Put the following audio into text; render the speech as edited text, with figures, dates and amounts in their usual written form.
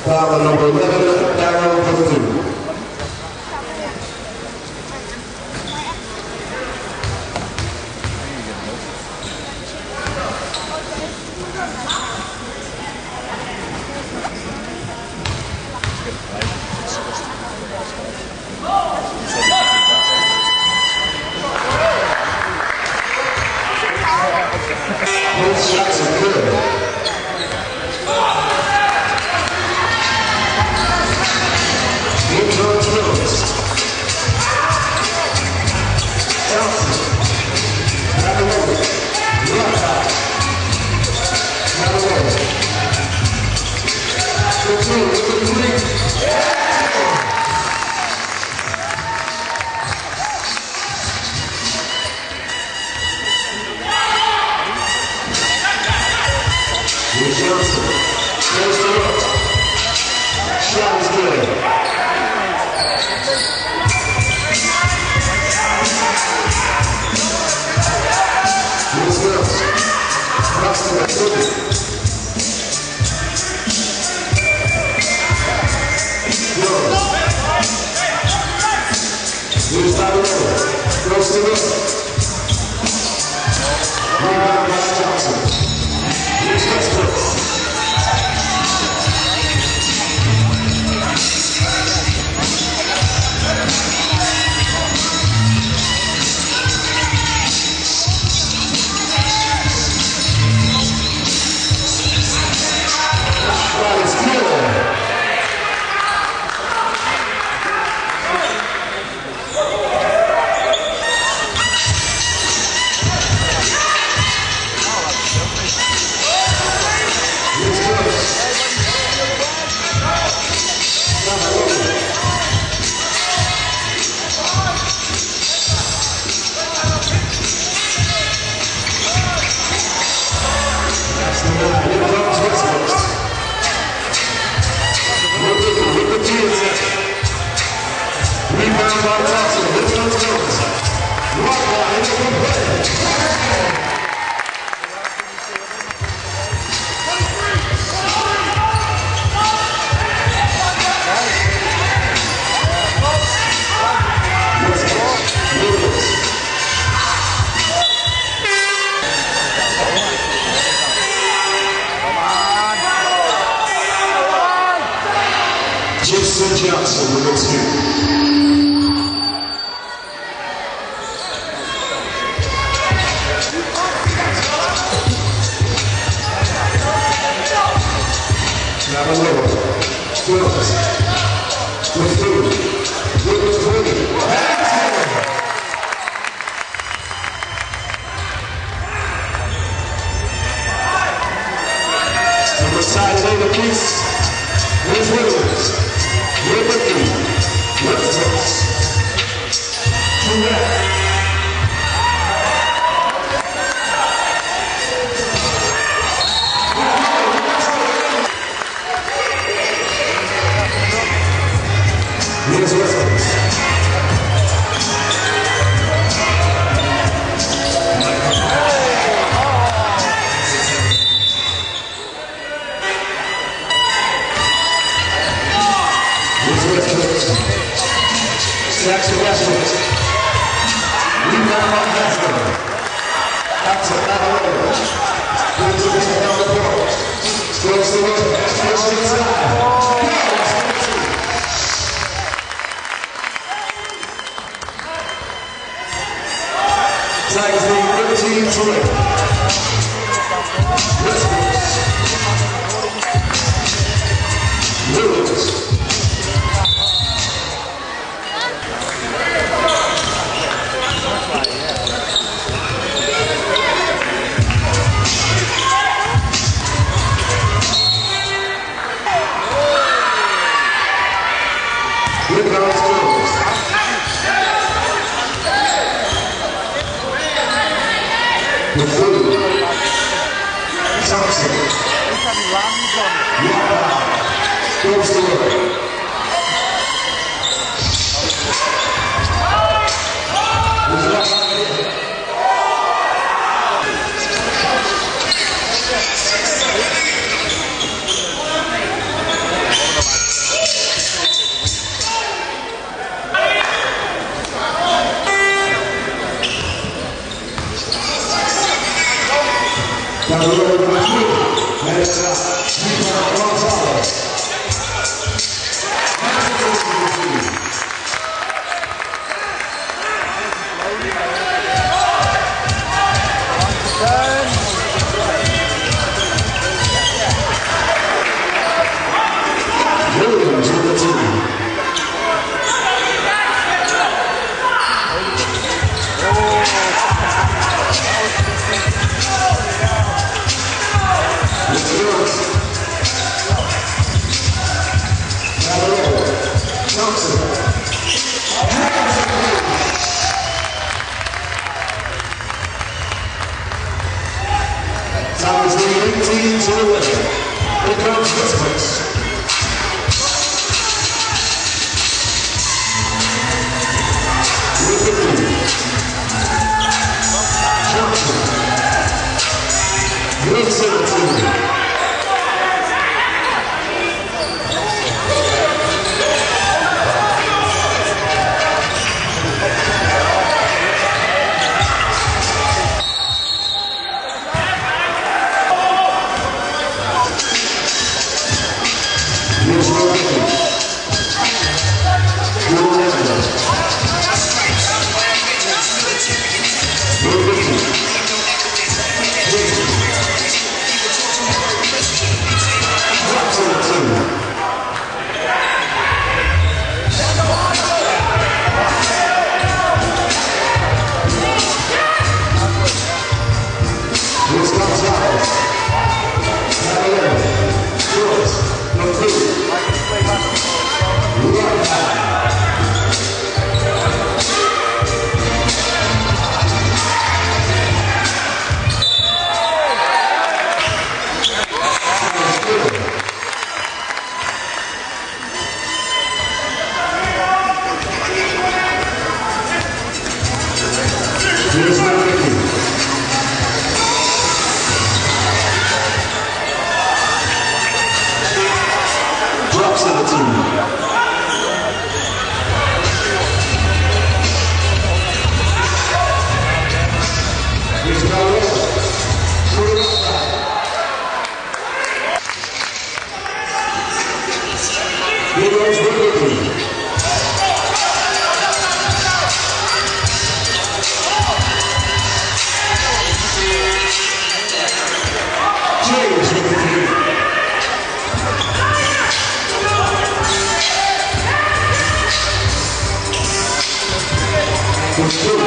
Foul number 11, Darryl Purdue. Both shots are good. Midterm drills. Johnson. Magalova. Lockout. Magalova. Platoon with the three. Johnson goes to look. Shot is good. Here's Mills. Cross the right. Mills. Here's Magalova. Goes to look. Rebound by Johnson. Here's Westbrook. Rebound by Johnson. This one's Jones. Rock line is complete. Jason Johnson with his two. Magalova, Wills, with two, with the three. Number side later piece with Williams, with the three, with the six. Two back. Here's Westbrook. Jackson Westbrook. Rebound by Haskell. Out to Magalova. Brings it down the court. Goes to work. First inside. Tigers lead 13-3. Westbrook. Williams. Rebounds Williams. With Williams. Thompson. Goes to work. Let's go.